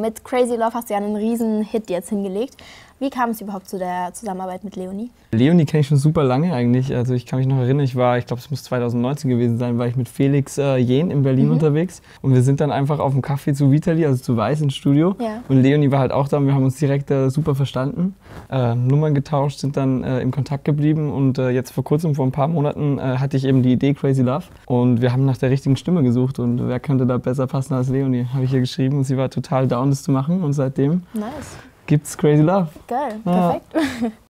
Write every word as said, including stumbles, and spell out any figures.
Mit Crazy Love hast du ja einen riesen Hit jetzt hingelegt. Wie kam es überhaupt zu der Zusammenarbeit mit Leonie? Leonie kenne ich schon super lange eigentlich. Also ich kann mich noch erinnern, ich war, ich glaube es muss zweitausendneunzehn gewesen sein, war ich mit Felix äh, Jähn in Berlin mhm. unterwegs. Und wir sind dann einfach auf dem Café zu Vitali, also zu Weiß ins Studio. Ja. Und Leonie war halt auch da und wir haben uns direkt äh, super verstanden. Äh, Nummern getauscht, sind dann äh, im Kontakt geblieben. Und äh, jetzt vor kurzem, vor ein paar Monaten, äh, hatte ich eben die Idee Crazy Love. Und wir haben nach der richtigen Stimme gesucht. Und wer könnte da besser passen als Leonie? Habe ich ihr geschrieben und sie war total down, das zu machen. Und seitdem nice. gibt's Crazy Love. Geil, perfekt. Ja.